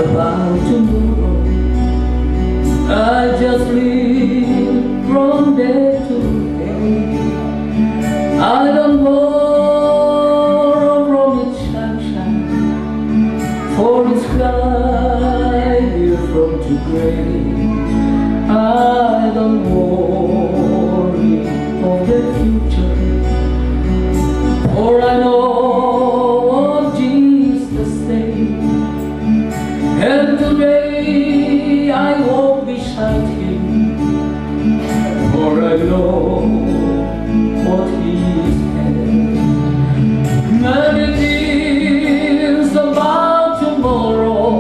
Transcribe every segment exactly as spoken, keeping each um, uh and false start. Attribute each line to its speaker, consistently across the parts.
Speaker 1: about tomorrow. I just live from day to day. I don't borrow from its sunshine, for its sky is from too gray. I don't worry of the future, for I know what Jesus said. And today I walk beside Him, for I know what He said. Many things about tomorrow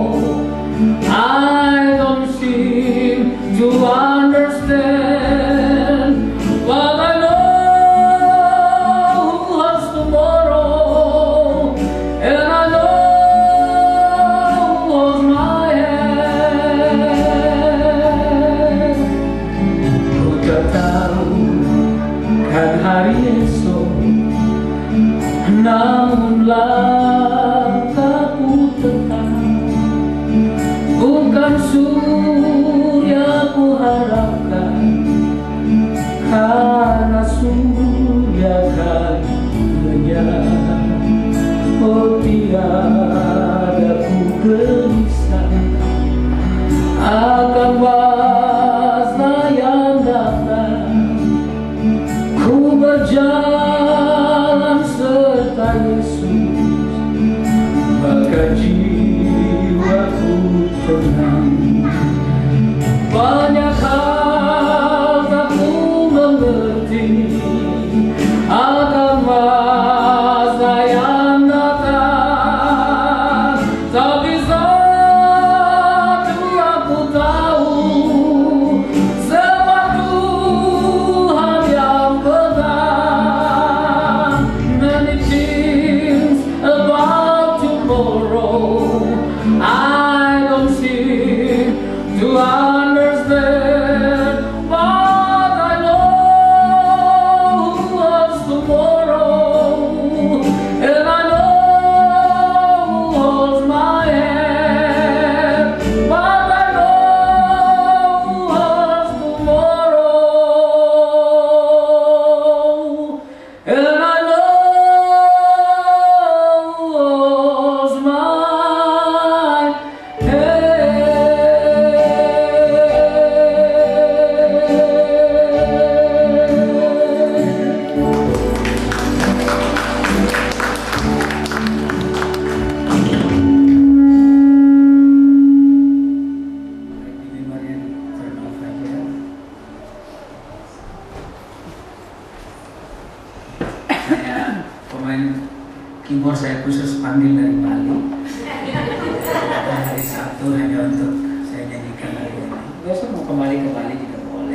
Speaker 1: I don't seem to understand, but I know who has tomorrow, and I know who holds my hand. Ku tak tahu kan hari esok, namun langkahku tetap bukan surya ku harapkan, karena surya kan lenyap. Oh, tiada ku gelisah akan masa yang datang. Ku berjalan serta Yesus, maka jiwaku tenang. Banyak hal tak ku mengerti akan masa yang datang, tapi satu yang ku tahu, sebab Tuhan yang menang. Many things about tomorrow I don't see to understand, but I know who was tomorrow, and I know who holds my hand, but I know who holds tomorrow, and I know who holds my hand. Saya pemain keyboard, saya khusus panggil dari Bali. Hari Sabtu hanya untuk saya nyanyikan hari ini. Besok mau kembali ke Bali juga boleh.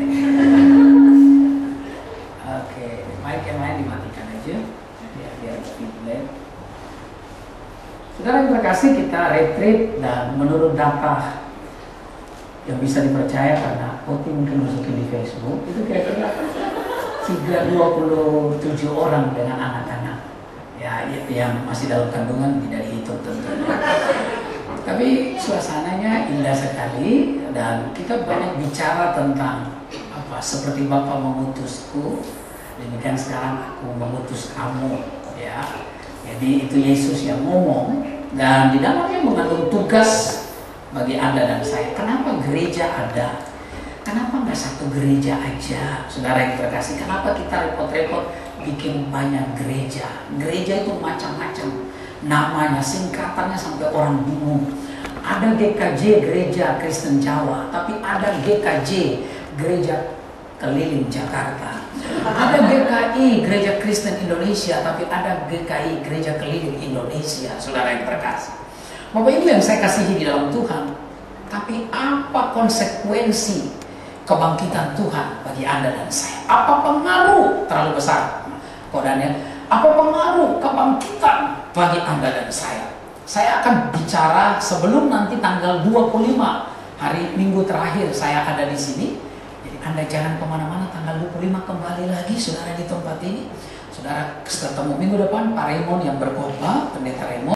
Speaker 1: Oke, mic yang lain dimatikan aja biar biar feedback. Saudara yang terkasih, kita retreat dan menurut data yang bisa dipercaya, karena Oti mungkin masukin di Facebook, itu kira-kira tiga ratus dua puluh tujuh orang dengan anak-anak ya, yang masih dalam kandungan tidak dihitung tentunya. Tapi suasananya indah sekali, dan kita banyak bicara tentang apa, seperti Bapa mengutusku, demikian sekarang aku mengutus kamu, ya. Jadi itu Yesus yang ngomong, dan di dalamnya mengandung tugas bagi Anda dan saya. Kenapa gereja ada? Kenapa nggak satu gereja aja, saudara yang terkasih? Kenapa kita repot-repot bikin banyak gereja? Gereja itu macam-macam namanya, singkatannya sampai orang bingung. Ada G K J, Gereja Kristen Jawa, tapi ada G K J, Gereja Keliling Jakarta. Ada G K I, Gereja Kristen Indonesia, tapi ada G K I, Gereja Keliling Indonesia, saudara yang terkasih. Bapak Ibu yang saya kasihi di dalam Tuhan, tapi apa konsekuensi kebangkitan Tuhan bagi Anda dan saya? Apa pengaruh terlalu besar? Kodanya, apa pengaruh kebangkitan bagi Anda dan saya? Saya akan bicara sebelum nanti tanggal dua puluh lima, hari Minggu terakhir saya ada di sini. Jadi Anda jangan kemana-mana, tanggal dua puluh lima kembali lagi saudara di tempat ini. Saudara ketemu minggu depan Pak Raymond yang berkhotbah, Pendeta Raymond.